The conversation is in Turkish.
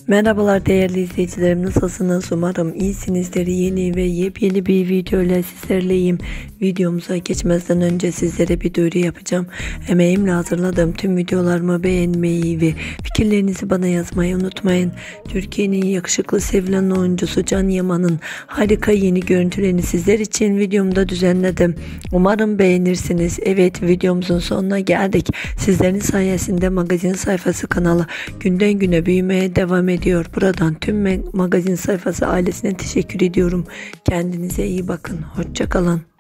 Merhabalar değerli izleyicilerim, nasılsınız? Umarım iyisinizdir. Yeni ve yepyeni bir video ile sizlerleyim. Videomuza geçmeden önce sizlere bir duyuru yapacağım. Emeğimle hazırladığım tüm videolarımı beğenmeyi ve fikirlerinizi bana yazmayı unutmayın. Türkiye'nin yakışıklı sevilen oyuncusu Can Yaman'ın harika yeni görüntülerini sizler için videomda düzenledim. Umarım beğenirsiniz. Evet, videomuzun sonuna geldik. Sizlerin sayesinde magazin sayfası kanalı günden güne büyümeye devam ediyor. Buradan tüm magazin sayfası ailesine teşekkür ediyorum. Kendinize iyi bakın. Hoşça kalın.